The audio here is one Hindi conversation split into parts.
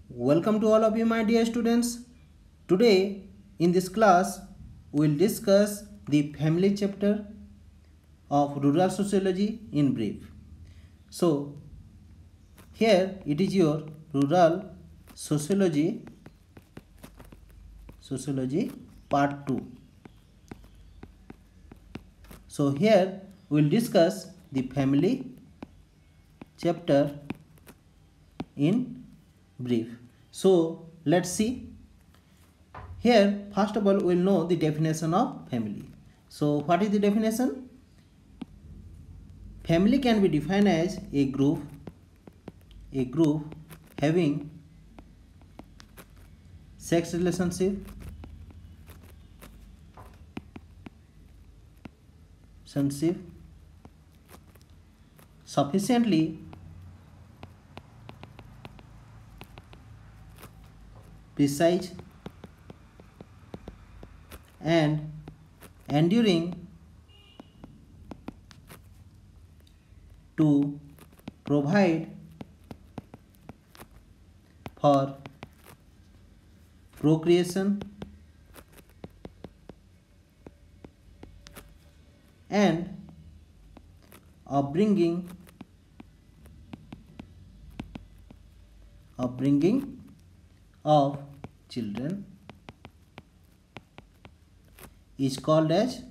Welcome to all of you, my dear students. Today in this class we will discuss the family chapter of rural sociology in brief. So here it is your rural sociology part 2. So here we will discuss the family chapter in brief. So let's see. Here first of all we will know the definition of family. So what is the definition? Family can be defined as a group having sex relationship sufficiently precise and enduring to provide for procreation and upbringing of children is called as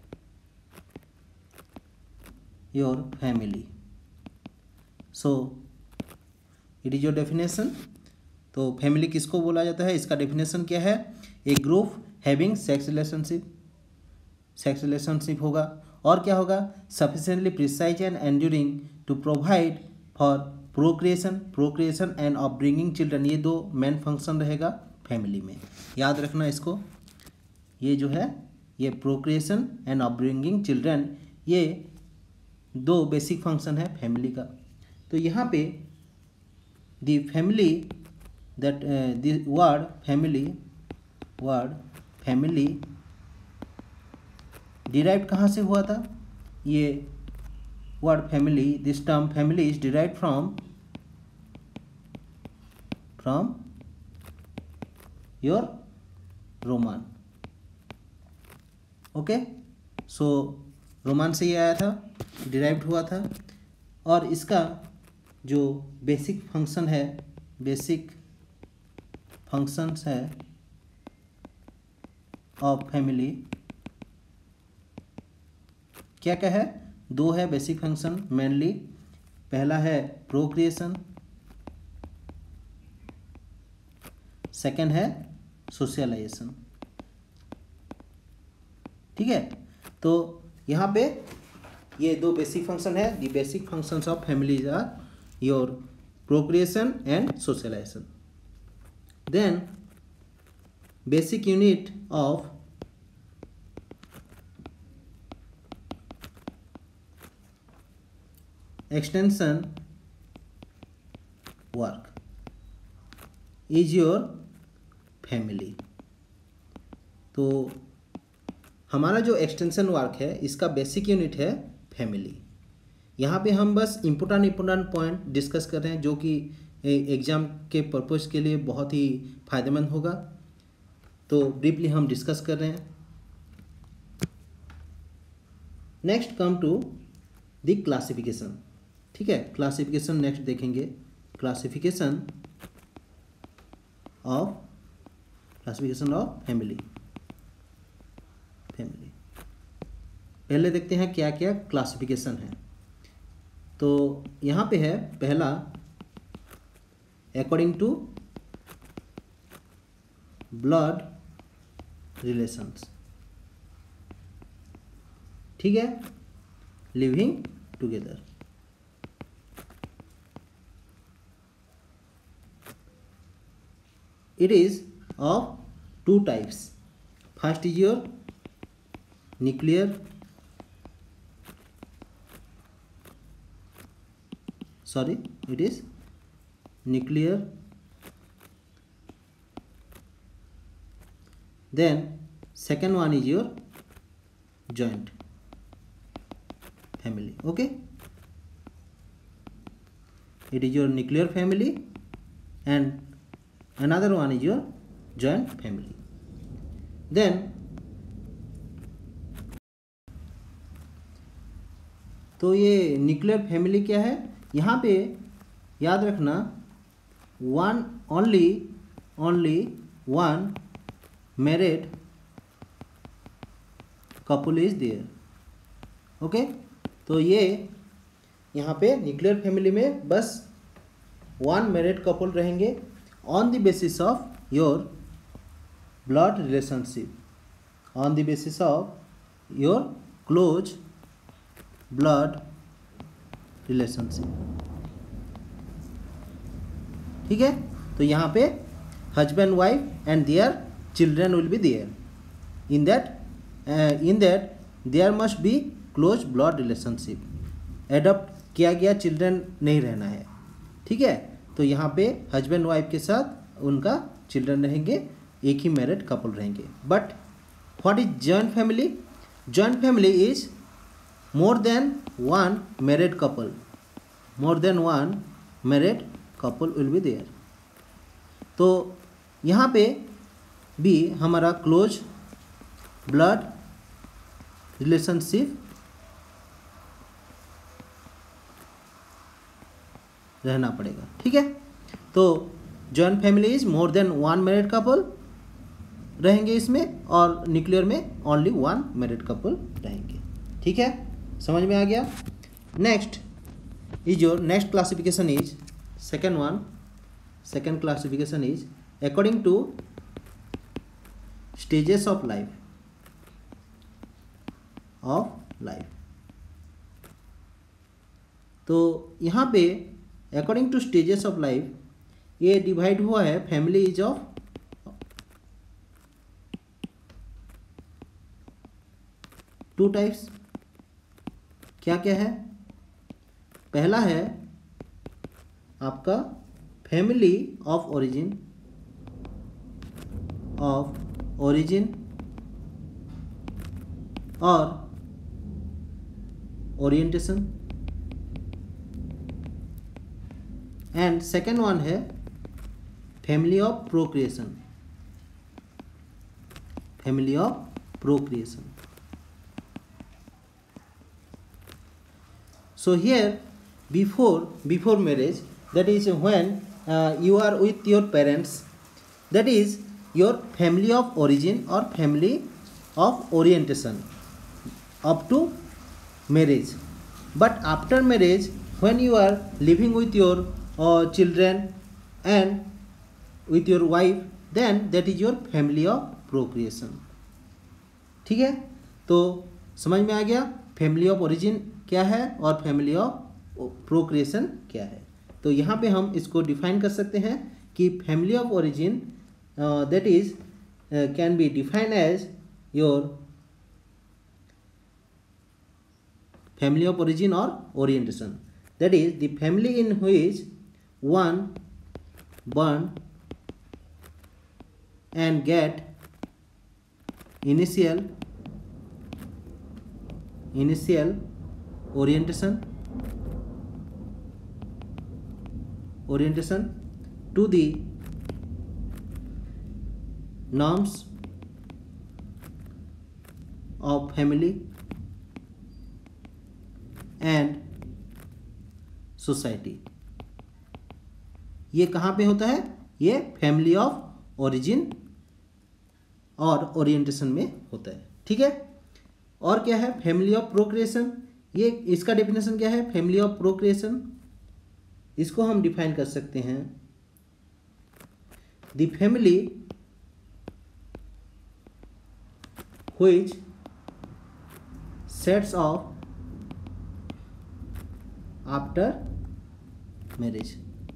your family. So it is your definition. तो फैमिली किसको बोला जाता है, इसका डेफिनेशन क्या है? A group having sex relationship होगा और क्या होगा? Sufficiently precise and enduring to provide for procreation and upbringing children. ये दो मेन फंक्शन रहेगा फैमिली में, याद रखना इसको. ये जो है ये प्रोक्रिएशन एंड अपब्रिंगिंग चिल्ड्रन, ये दो बेसिक फंक्शन है फैमिली का. तो यहाँ पे the family that the word family derived कहाँ से हुआ था? ये word family, this term family is derived from your Roman. Okay, so Roman से ये आया था, डिराइव्ड हुआ था. और इसका जो बेसिक फंक्शंस है ऑफ फैमिली, क्या क्या है? दो है बेसिक फंक्शन मेनली. पहला है प्रोक्रिएशन, सेकंड है सोशलाइजेशन. ठीक है, तो यहाँ पे ये दो बेसिक फंक्शन है. The basic functions of families are your procreation and socialization. Then basic unit of extension work is your family. तो हमारा जो एक्सटेंशन वर्क है इसका बेसिक यूनिट है फैमिली. यहाँ पे हम बस इम्पोर्टेंट पॉइंट डिस्कस कर रहे हैं जो कि एग्ज़ाम के पर्पस के लिए बहुत ही फ़ायदेमंद होगा. तो ब्रीफली हम डिस्कस कर रहे हैं. Next come to the classification. ठीक है, क्लासिफिकेशन नेक्स्ट देखेंगे. Classification of family. पहले देखते हैं क्या क्या क्लासिफिकेशन है. तो यहाँ पे है पहला according to blood relations. ठीक है, living together. It is of two types. First is your nuclear, it is nuclear. Then second one is your joint family. Okay, it is your nuclear family and another one is your joint family. Then तो ये न्यूक्लियर फैमिली क्या है, यहाँ पे याद रखना one only one married couple is there. Okay, तो ये यहाँ पे न्यूक्लियर फैमिली में बस वन मैरिड कपल रहेंगे on the basis of your blood relationship, on the basis of your close blood relationship. ठीक है, तो यहाँ पे husband wife and their children will be there. In that there must be close blood relationship. Adopt किया गया चिल्ड्रन नहीं रहना है. ठीक है, तो यहाँ पे हस्बैंड वाइफ के साथ उनका चिल्ड्रन रहेंगे, एक ही मैरिड कपल रहेंगे. But what is joint family? Joint family is more than one married couple. More than one married couple will be there. तो यहाँ पे भी हमारा क्लोज ब्लड रिलेशनशिप रहना पड़ेगा. ठीक है, तो joint family is more than one married couple रहेंगे इसमें, और न्यूक्लियर में ओनली वन मैरिड कपल रहेंगे. ठीक है, समझ में आ गया. Next is your next classification is second classification is according to stages of life. तो यहाँ पे according to stages of life ये डिवाइड हुआ है. Family is of two types. क्या क्या है? पहला है आपका फैमिली ऑफ ओरिजिन और ओरिएंटेशन, एंड सेकेंड वन है family of procreation. Family of procreation. So here before marriage, that is when you are with your parents, that is your family of origin or family of orientation up to marriage. But after marriage, when you are living with your children and with your wife, then that is your family of procreation. ठीक है, तो समझ में आ गया फैमिली ऑफ ओरिजिन क्या है और फैमिली ऑफ प्रोक्रिएशन क्या है. तो यहाँ पे हम इसको डिफाइन कर सकते हैं कि family of origin that is can be defined as your family of origin और orientation. That is the family in which one born and get initial orientation to the norms of family and society. ये कहाँ पे होता है? ये फैमिली ऑफ ओरिजिन और ओरिएंटेशन में होता है. ठीक है, और क्या है फैमिली ऑफ प्रोक्रिएशन? ये इसका डेफिनेशन क्या है? फैमिली ऑफ प्रोक्रिएशन इसको हम डिफाइन कर सकते हैं the family which sets of after marriage.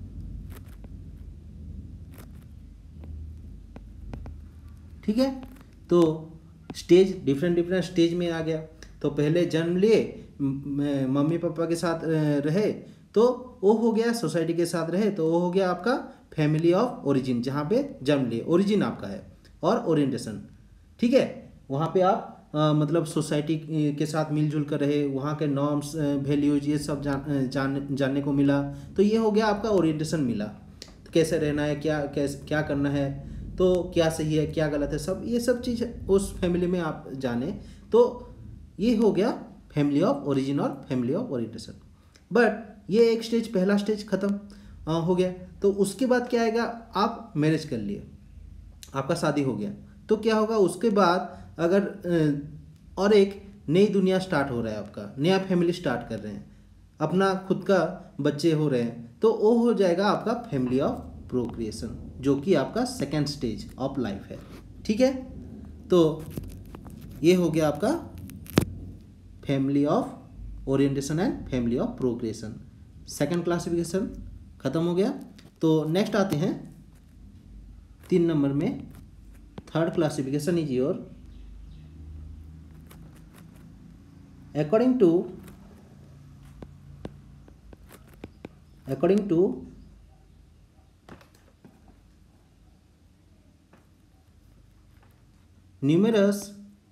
ठीक है, तो स्टेज डिफरेंट स्टेज में आ गया. तो पहले जन्म लिए, मम्मी पापा के साथ रहे, तो वो हो गया सोसाइटी के साथ रहे, तो वो हो गया आपका फैमिली ऑफ ओरिजिन, जहाँ पे जन्म लिए, ओरिजिन आपका है. और ओरिएंटेशन, ठीक है, वहाँ पे आप मतलब सोसाइटी के साथ मिलजुल कर रहे, वहाँ के नॉर्म्स वैल्यूज ये सब जानने को मिला, तो ये हो गया आपका ओरिएंटेशन मिला. कैसे रहना है, क्या करना है, तो क्या सही है क्या गलत है, सब ये सब चीज़ उस फैमिली में आप जाने। तो ये हो गया फैमिली ऑफ ओरिजिन और फैमिली ऑफ ओरिएंटेशन। बट ये एक स्टेज, पहला स्टेज खत्म हो गया। तो उसके बाद क्या आएगा, आप मैरिज कर लिए, आपका शादी हो गया, तो क्या होगा उसके बाद अगर और एक नई दुनिया स्टार्ट हो रहा है, आपका नया फैमिली स्टार्ट कर रहे हैं, अपना खुद का बच्चे हो रहे हैं, तो वो हो जाएगा आपका फैमिली ऑफ प्रोक्रिएशन, जो कि आपका सेकेंड स्टेज ऑफ लाइफ है। ठीक है, तो ये हो गया आपका family of orientation and family of procreation. Second classification खत्म हो गया। तो नेक्स्ट आते हैं 3 नंबर में, third classification is your according to numerous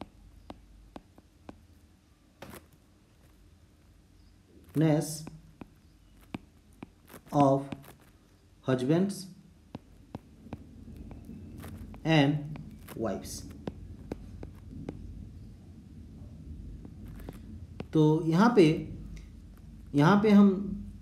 ness of husbands and wives। तो यहाँ पे हम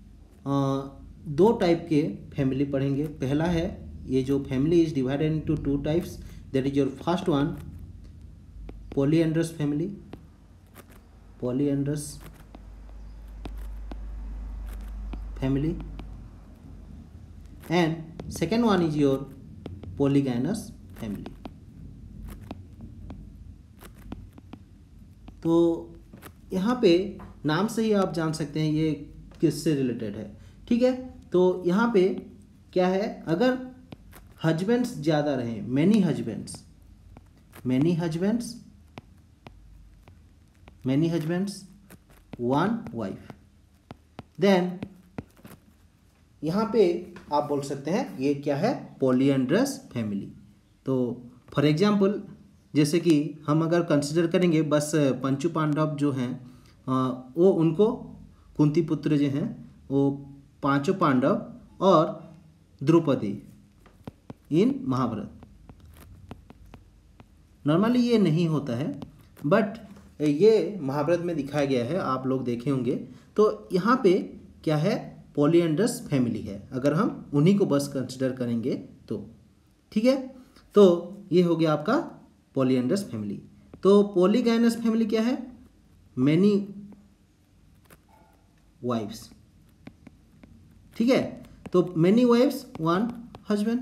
2 टाइप के फैमिली पढ़ेंगे। पहला है ये जो family is divided into 2 types, that is your first one polyandrous family, and second one is your polygynous family. तो यहाँ पे नाम से ही आप जान सकते हैं ये किससे रिलेटेड है। ठीक है, तो यहाँ पे क्या है, अगर हस्बैंड्स ज़्यादा रहें, many husbands, one wife, then यहाँ पे आप बोल सकते हैं ये क्या है, पॉलीएंड्रस फैमिली। तो फॉर एग्जाम्पल जैसे कि हम अगर कंसिडर करेंगे, बस पंचु पांडव जो हैं वो उनको कुंती पुत्र जो हैं वो 5 पांडव और द्रौपदी इन महाभारत। नॉर्मली ये नहीं होता है, बट ये महाभारत में दिखाया गया है, आप लोग देखे होंगे। तो यहाँ पे क्या है, पॉलीएंड्रस फैमिली है, अगर हम उन्हीं को बस कंसिडर करेंगे तो। ठीक है, तो ये हो गया आपका पॉलीएंड्रस फैमिली। तो पॉलीगैनस फैमिली क्या है, मैनी वाइफ्स। ठीक है, तो मैनी वाइफ्स वन हस्बैंड।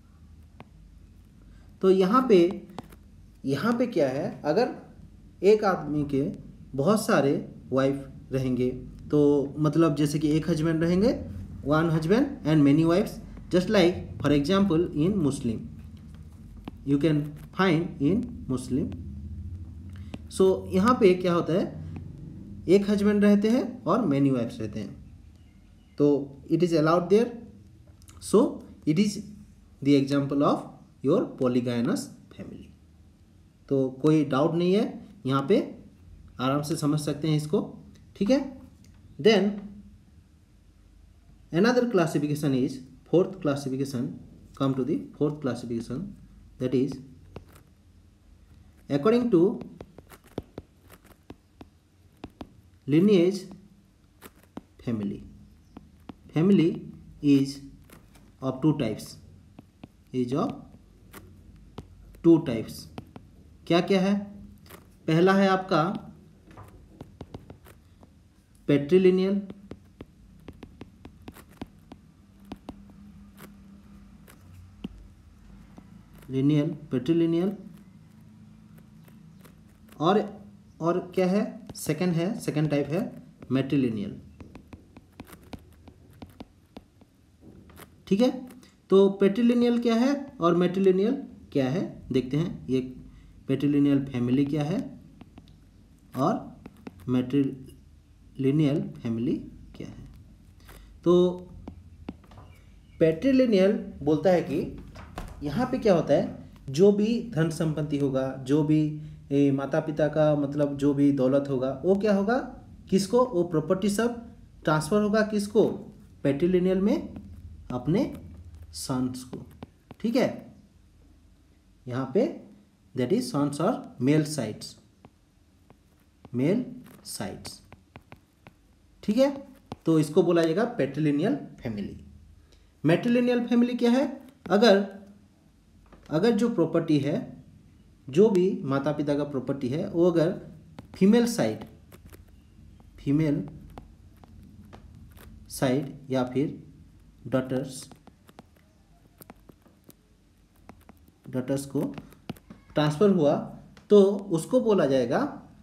तो यहाँ पे क्या है, अगर एक आदमी के बहुत सारे वाइफ रहेंगे, तो मतलब जैसे कि एक हस्बैंड रहेंगे, one husband and many wifes, just like for example in Muslim, you can find in Muslim. So यहाँ पे क्या होता है, एक हस्बैंड रहते हैं और मैनी वाइफ्स रहते हैं, तो it is allowed there. So it is the example of your polygynous family. तो कोई डाउट नहीं है, यहाँ पे आराम से समझ सकते हैं इसको। ठीक है, then another classification is fourth classification, come to the fourth classification, that is according to lineage family is of 2 types, क्या क्या है। पहला है आपका पेट्रीलिनियल, पेट्रीलिनियल, और क्या है, सेकंड टाइप है मैट्रिलिनियल। ठीक है, तो पेट्रीलिनियल क्या है और मैट्रिलिनियल क्या है, देखते हैं। ये पेट्रीलिनियल फैमिली क्या है और मैट्रिलिनियल फैमिली क्या है। तो पेट्रीलिनियल बोलता है कि यहाँ पे क्या होता है, जो भी धन संपत्ति होगा, जो भी माता पिता का मतलब जो भी दौलत होगा, वो क्या होगा, किसको, वो प्रॉपर्टी सब ट्रांसफ़र होगा किसको, पेट्रीलिनियल में, अपने सन्स को, ठीक है। यहाँ पे दैट इज सन्स और मेल साइड्स, मेल साइड्स, ठीक है। तो इसको बोला जाएगा पैट्रिलिनियल फैमिली। मैट्रिलिनियल फैमिली क्या है? अगर जो प्रॉपर्टी है, जो भी माता पिता का प्रॉपर्टी है, वो अगर फीमेल साइड या फिर डॉटर्स को ट्रांसफर हुआ तो उसको बोला जाएगा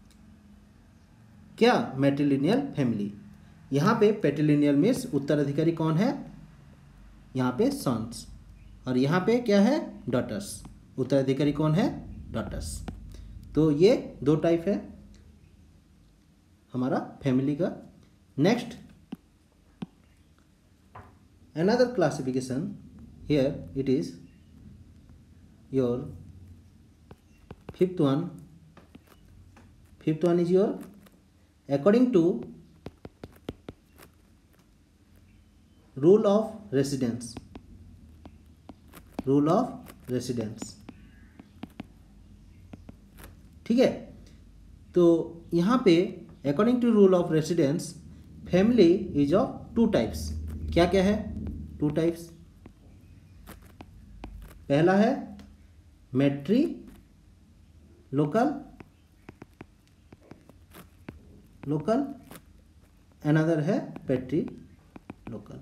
क्या? Matrilineal family. यहाँ पे पैट्रिलिनियल मीन्स उत्तराधिकारी कौन है? यहाँ पे सन्स, और यहाँ पे क्या है? डॉटर्स। उत्तराधिकारी कौन है? डॉटर्स। तो ये दो टाइप है हमारा फैमिली का। Next, another classification here, it is your fifth one is your according to rule of residence, ठीक है। तो यहाँ पे according to rule of residence family is of two types. क्या क्या है? Two types. पहला है मैट्री लोकल, अनदर है पैट्री लोकल।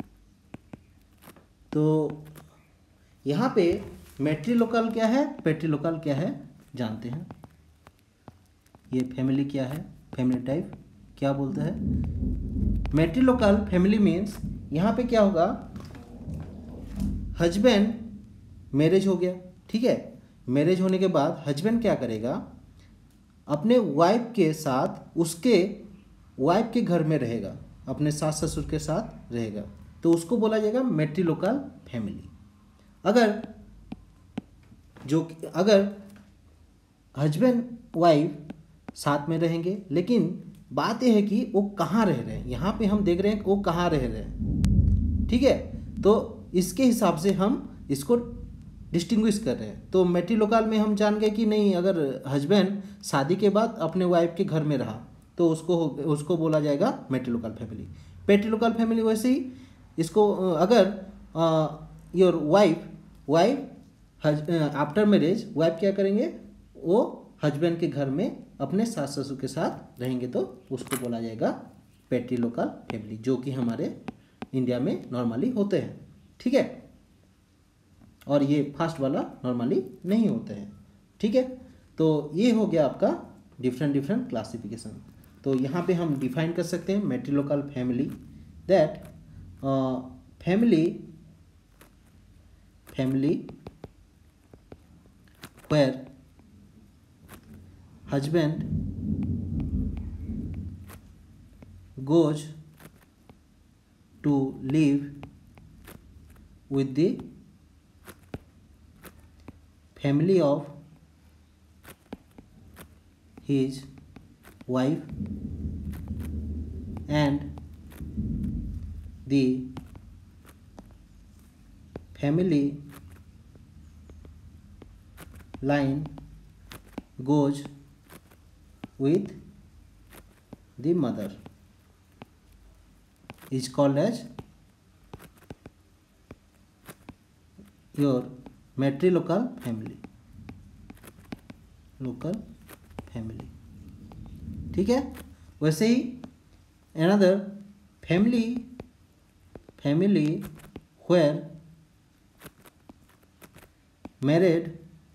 तो यहाँ पे मैट्री लोकल क्या है, पैट्री लोकल क्या है जानते हैं। ये फैमिली क्या है, फैमिली टाइप क्या बोलता है? मैट्री लोकल फैमिली मीन्स यहाँ पे क्या होगा, हस्बैंड मैरिज हो गया, ठीक है। मैरिज होने के बाद हस्बैंड क्या करेगा, अपने वाइफ के साथ उसके वाइफ के घर में रहेगा, अपने सास ससुर के साथ रहेगा, तो उसको बोला जाएगा मैट्री लोकल फैमिली। अगर हस्बैंड वाइफ साथ में रहेंगे, लेकिन बात यह है कि वो कहाँ रह रहे हैं। यहाँ पे हम देख रहे हैं कि वो कहाँ रह रहे हैं, ठीक है। तो इसके हिसाब से हम इसको डिस्टिंग्विश कर रहे हैं। तो मैट्री लोकल में हम जान गए कि नहीं, अगर हस्बैंड शादी के बाद अपने वाइफ के घर में रहा तो उसको बोला जाएगा matrilocal family. Patrilocal family वैसे ही इसको, अगर your wife after marriage wife क्या करेंगे, वो हस्बैंड के घर में अपने सास ससुर के साथ रहेंगे, तो उसको बोला जाएगा पैट्री लोकल फैमिली, जो कि हमारे इंडिया में नॉर्मली होते हैं, ठीक है। और ये फर्स्ट वाला नॉर्मली नहीं होते हैं, ठीक है। तो ये हो गया आपका डिफरेंट क्लासिफिकेशन। तो यहाँ पे हम डिफाइन कर सकते हैं matrilocal family, that family where husband goes to live with the family of his wife and the family line goes with the mother is called as your matrilocal family, ठीक है। वैसे ही another family where married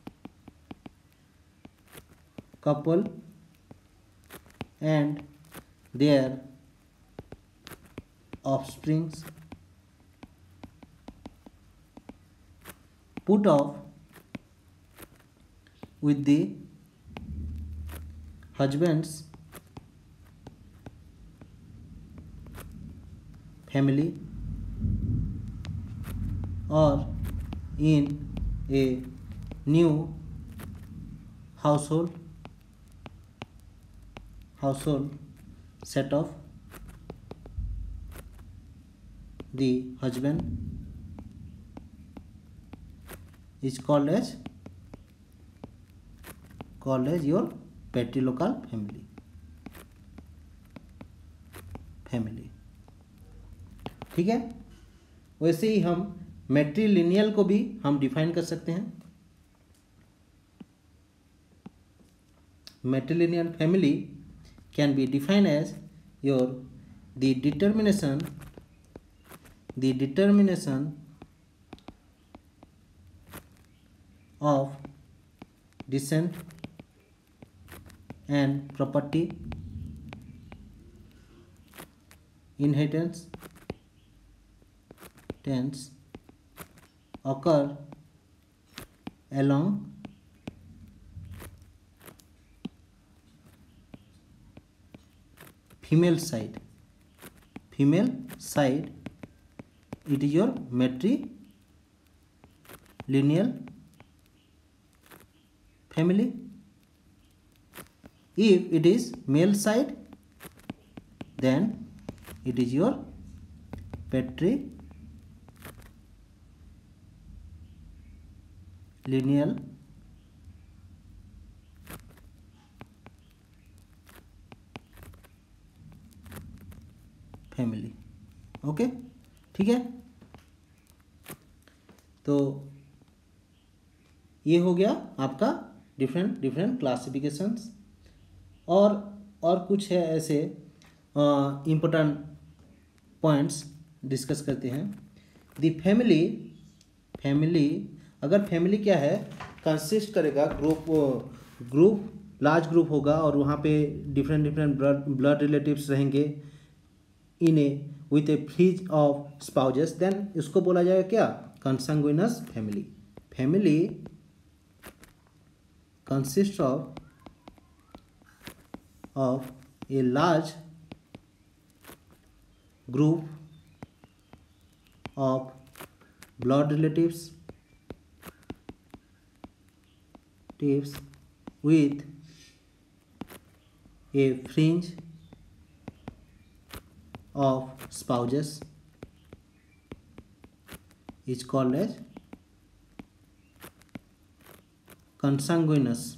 couple and their offsprings put off with the husband's family or in a new household set of the husband is called as your patrilocal family। ठीक है, वैसे ही हम मैट्रिलिनियल को भी हम डिफाइन कर सकते हैं। Matrilineal family can be defined as your the determination of descent and property inheritance occur along female side, it is your matrilineal family. If it is male side, then it is your patrilineal family. Okay, ठीक है, तो ये हो गया आपका डिफरेंट क्लासिफिकेशंस। और कुछ है ऐसे इम्पोर्टेंट पॉइंट्स डिस्कस करते हैं। द फैमिली अगर फैमिली क्या है, कंसिस्ट करेगा ग्रुप लार्ज ग्रुप होगा और वहाँ पे डिफरेंट ब्लड रिलेटिव्स रहेंगे in a with a fringe of spouses, then इसको बोला जाएगा क्या, consanguineous family consist of a large group of blood relatives with a fringe of spouses is called as consanguineous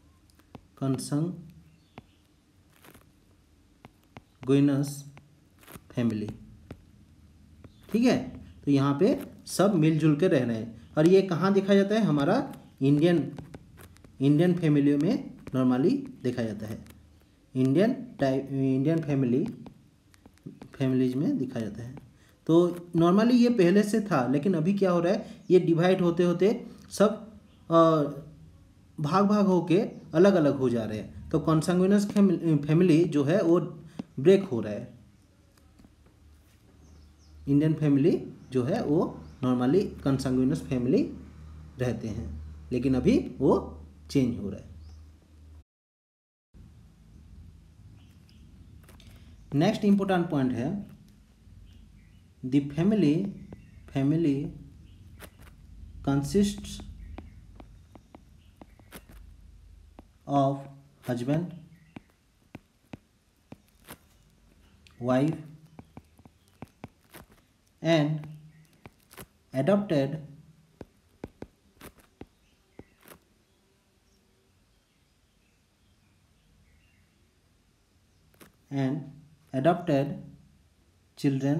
family. ठीक है, तो यहाँ पे सब मिलजुल के रह रहे हैं। और ये कहाँ देखा जाता है, हमारा इंडियन फैमिलियों में नॉर्मली देखा जाता है। इंडियन फैमिलीज में देखा जाता है। तो नॉर्मली ये पहले से था, लेकिन अभी क्या हो रहा है, ये डिवाइड होते होते सब भाग होके अलग अलग हो जा रहे हैं। तो कॉन्संगुइनस फैमिली जो है वो ब्रेक हो रहा है। इंडियन फैमिली जो है वो नॉर्मली कॉन्संगुइनस फैमिली रहते हैं, लेकिन अभी वो चेंज हो रहा है। नेक्स्ट इंपॉर्टेंट पॉइंट है, the family consists of husband, wife and adopted children,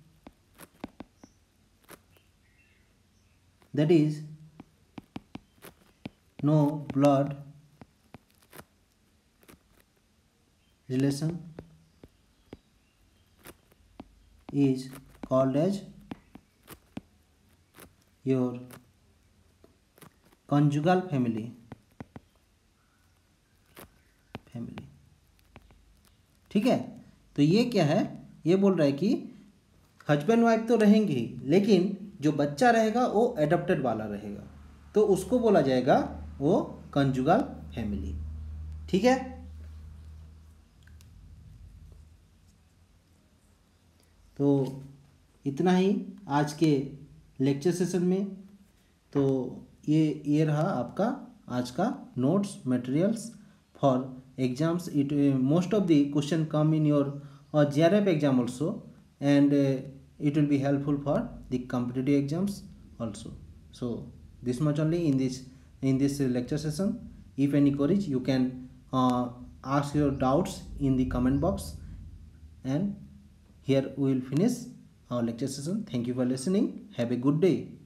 that is no blood relation, is called as your conjugal family। ठीक है, तो ये क्या है, ये बोल रहा है कि हस्बैंड वाइफ तो रहेंगे ही, लेकिन जो बच्चा रहेगा वो एडॉप्टेड वाला रहेगा, तो उसको बोला जाएगा वो कंजुगल फैमिली। ठीक है, तो इतना ही आज के लेक्चर सेशन में। तो ये रहा आपका आज का notes materials for exams. It most of the question come in your JRF exam also, and it will be helpful for the competitive exams also. So this much only in this lecture session. If any queries, you can ask your doubts in the comment box, and here we will finish our lecture session. Thank you for listening. Have a good day.